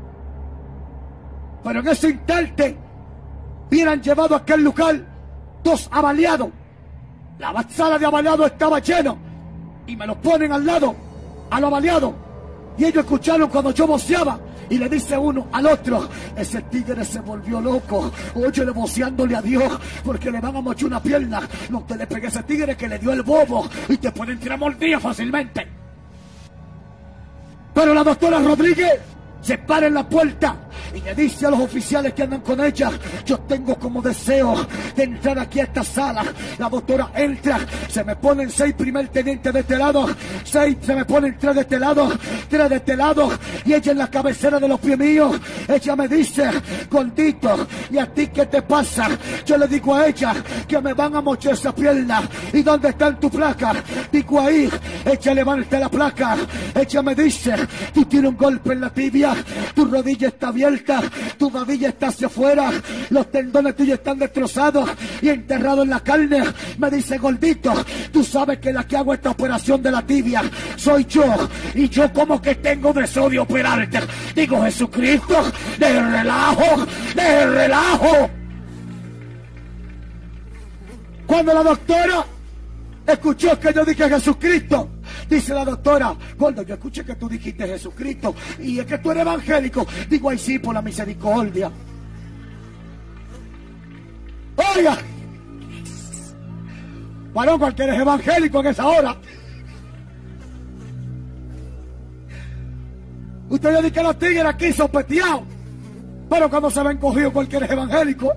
Pero en ese instante hubieran llevado a aquel lugar 2 avaliados. La sala de avaliados estaba lleno y me los ponen al lado, a los avaliados, y ellos escucharon cuando yo voceaba. Y le dice uno al otro, ese tigre se volvió loco, óyele voceándole a Dios, porque le van a mochar una pierna. No te le pegues a ese tigre que le dio el bobo y te pueden tirar mordidas fácilmente. Pero la doctora Rodríguez se para en la puerta y le dice a los oficiales que andan con ella, yo tengo como deseo de entrar aquí a esta sala. La doctora entra, se me ponen 6 primer tenientes de este lado, 6, se me ponen 3 de este lado, 3 de este lado, y ella en la cabecera de los pies míos. Ella me dice, gordito, ¿y a ti qué te pasa? Yo le digo a ella que me van a mochar esa pierna. ¿Y dónde está tu placa? Digo, ahí. Ella levanta la placa. Ella me dice, tú tienes un golpe en la tibia, tu rodilla está abierta, tu rodilla está hacia afuera, los tendones tuyos están destrozados y enterrados en la carne. Me dice, gordito, tú sabes que la que hago esta operación de la tibia soy yo, y yo como que tengo deseo de operarte. Digo, Jesucristo, de relajo, de relajo. Cuando la doctora escuchó que yo dije Jesucristo, dice la doctora, gordo, yo escuché que tú dijiste Jesucristo, y es que tú eres evangélico. Digo, ay sí, por la misericordia. Oiga, varón, cualquiera es evangélico en esa hora. Usted ya dice que los tigres aquí son peteados, pero cuando se ven cogidos cualquiera es evangélico.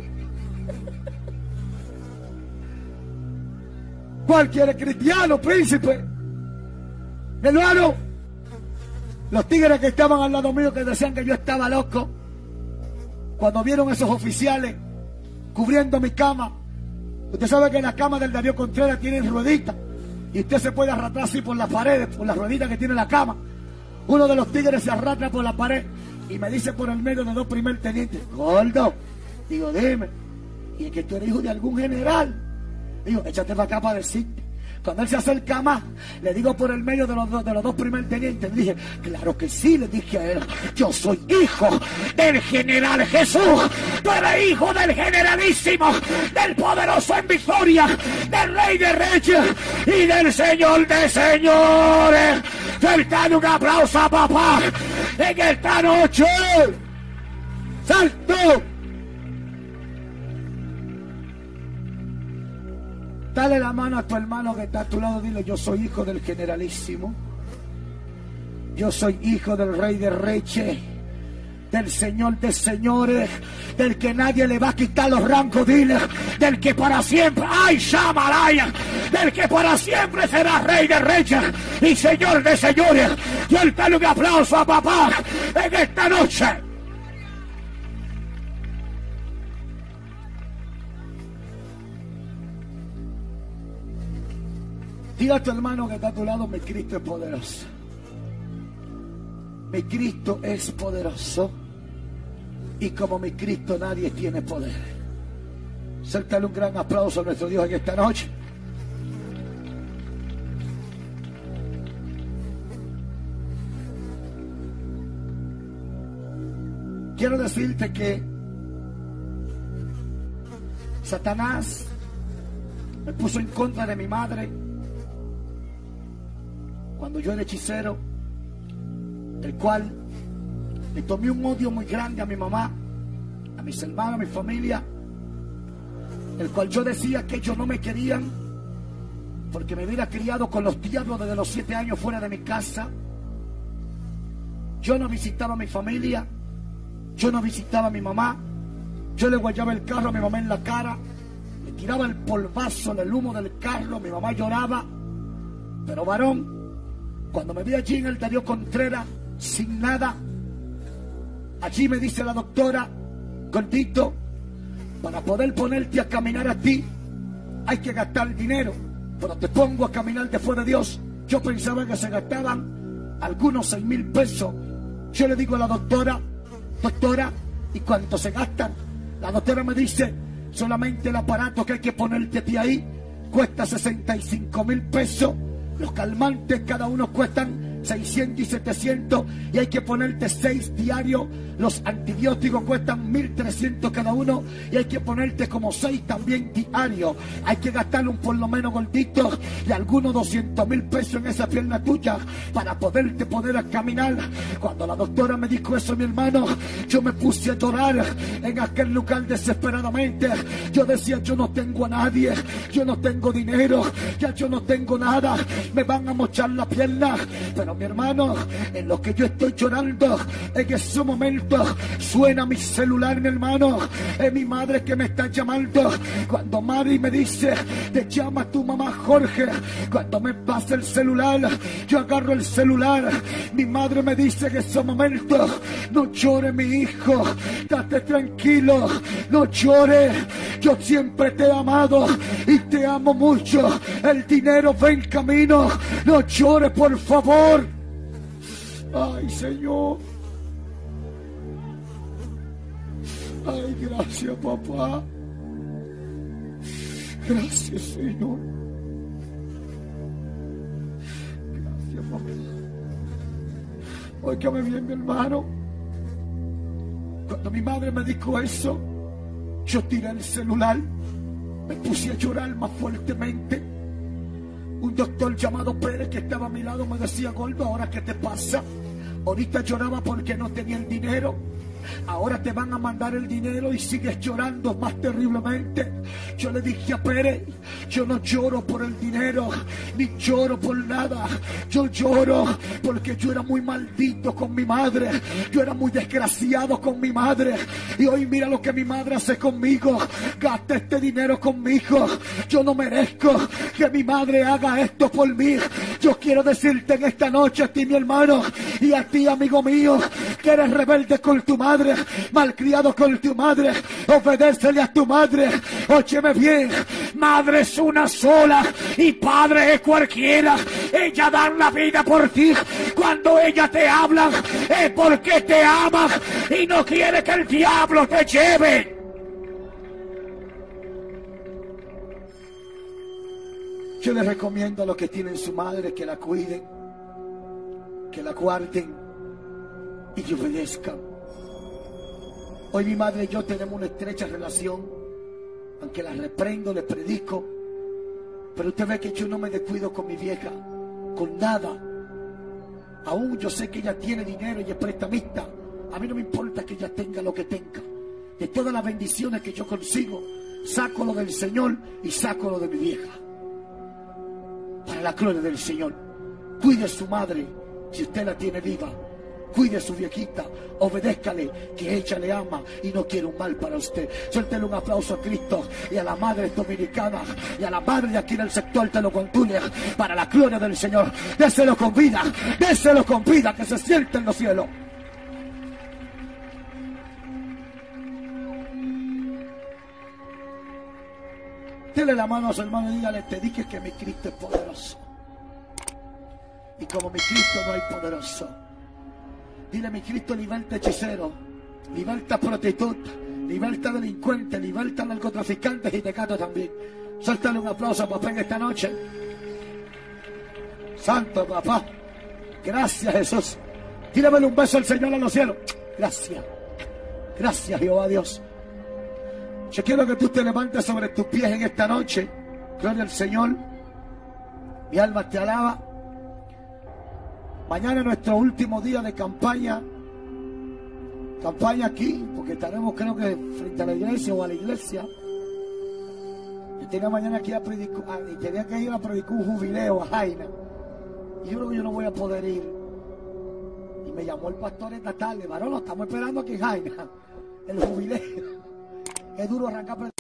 Cualquier cristiano, príncipe. Hermano, los tigres que estaban al lado mío, que decían que yo estaba loco, cuando vieron esos oficiales cubriendo mi cama, usted sabe que la cama del Darío Contreras tiene rueditas, y usted se puede arrastrar así por las paredes, por las rueditas que tiene la cama. Uno de los tigres se arrastra por la pared y me dice por el medio de 2 primer tenientes, gordo, digo, dime, y es que tú eres hijo de algún general. Digo, échate para acá para decirte. Cuando él se acerca más, le digo por el medio de los 2 primer tenientes, le dije, claro que sí, le dije a él, yo soy hijo del general Jesús, tú eres hijo del generalísimo, del poderoso en victoria, del rey de reyes y del señor de señores. Suelta un aplauso a papá en esta noche. ¡Salto! Dale la mano a tu hermano que está a tu lado, dile, yo soy hijo del generalísimo, yo soy hijo del rey de reyes, del señor de señores, del que nadie le va a quitar los rangos, dile, del que para siempre, ay, Shamalaya, del que para siempre será rey de reyes y señor de señores. Yo le doy un aplauso a papá en esta noche. Dile a tu hermano que está a tu lado, mi Cristo es poderoso. Mi Cristo es poderoso. Y como mi Cristo nadie tiene poder. Suéltale un gran aplauso a nuestro Dios en esta noche. Quiero decirte que Satanás me puso en contra de mi madre cuando yo era hechicero, el cual le tomé un odio muy grande a mi mamá, a mis hermanos, a mi familia, el cual yo decía que ellos no me querían porque me hubiera criado con los diablos desde los 7 años fuera de mi casa. Yo no visitaba a mi familia, yo no visitaba a mi mamá, yo le guayaba el carro a mi mamá en la cara, le tiraba el polvazo en el humo del carro, mi mamá lloraba. Pero varón, cuando me vi allí en el Darío Contreras, sin nada, allí me dice la doctora: gordito, para poder ponerte a caminar a ti, hay que gastar dinero, pero te pongo a caminar después de Dios. Yo pensaba que se gastaban algunos 6,000 pesos. Yo le digo a la doctora: doctora, ¿y cuánto se gastan? La doctora me dice: solamente el aparato que hay que ponerte a ti ahí cuesta 65,000 pesos. Los calmantes cada uno cuestan 600 y 700 y hay que ponerte 6 diarios. Los antibióticos cuestan 1.300 cada uno y hay que ponerte como 6 también diarios. Hay que gastar un por lo menos gordito de algunos 200,000 pesos en esa pierna tuya para poder caminar. Cuando la doctora me dijo eso, mi hermano, yo me puse a llorar en aquel lugar desesperadamente. Yo decía: yo no tengo a nadie, yo no tengo dinero, ya yo no tengo nada, me van a mochar la pierna. Pero mi hermano, en lo que yo estoy llorando, en ese momento suena mi celular, mi hermano. Es mi madre que me está llamando. Cuando Mari me dice: te llama tu mamá, Jorge. Cuando me pasa el celular, yo agarro el celular. Mi madre me dice en ese momento: no llore, mi hijo, date tranquilo, no llore, yo siempre te he amado y te amo mucho. El dinero va en camino, no llore, por favor. Ay, Señor. Ay, gracias, papá. Gracias, Señor. Gracias, papá. Óigame bien, mi hermano. Cuando mi madre me dijo eso, yo tiré el celular, me puse a llorar más fuertemente. Un doctor llamado Pérez, que estaba a mi lado, me decía: gordo, ¿ahora qué te pasa? Ahorita lloraba porque no tenía el dinero, ahora te van a mandar el dinero y sigues llorando más terriblemente. Yo le dije a Pérez: yo no lloro por el dinero, ni lloro por nada. Yo lloro porque yo era muy maldito con mi madre, yo era muy desgraciado con mi madre, y hoy mira lo que mi madre hace conmigo. Gasta este dinero conmigo. Yo no merezco que mi madre haga esto por mí. Yo quiero decirte en esta noche a ti, mi hermano, y a ti, amigo mío, que eres rebelde con tu madre, malcriado con tu madre, obedécele a tu madre. Óyeme bien, madre es una sola y padre es cualquiera. Ella da la vida por ti. Cuando ella te habla es porque te ama y no quiere que el diablo te lleve. Yo les recomiendo a los que tienen su madre que la cuiden, que la guarden y que obedezcan. Hoy mi madre y yo tenemos una estrecha relación, aunque la reprendo, le predico, pero usted ve que yo no me descuido con mi vieja, con nada. Aún yo sé que ella tiene dinero y es prestamista. A mí no me importa que ella tenga lo que tenga. De todas las bendiciones que yo consigo, saco lo del Señor y saco lo de mi vieja, para la gloria del Señor. Cuide a su madre si usted la tiene viva. Cuide a su viejita, obedézcale, que ella le ama y no quiere un mal para usted. Suéltele un aplauso a Cristo y a la madre dominicana y a la madre de aquí en el sector de los Contulias, para la gloria del Señor. Déselo con vida, que se siente en los cielos. Dele la mano a su hermano y dígale: te dije que mi Cristo es poderoso. Y como mi Cristo no hay poderoso. Dile: mi Cristo liberta hechicero, liberta prostituta, liberta delincuentes, liberta narcotraficantes y tecatos también. Suéltale un aplauso, papá, en esta noche. Santo papá, gracias Jesús. Tíramele un beso al Señor a los cielos. Gracias, gracias Jehová Dios. Yo quiero que tú te levantes sobre tus pies en esta noche. Gloria al Señor. Mi alma te alaba. Mañana es nuestro último día de campaña. Campaña aquí, porque estaremos, creo que frente a la iglesia o a la iglesia. Yo tenía mañana que ir a predicar, y tenía que ir a predicar un jubileo a Jaina. Y yo creo que yo no voy a poder ir. Y me llamó el pastor esta tarde: varón, lo estamos esperando aquí en Jaina, el jubileo. Es duro arrancar.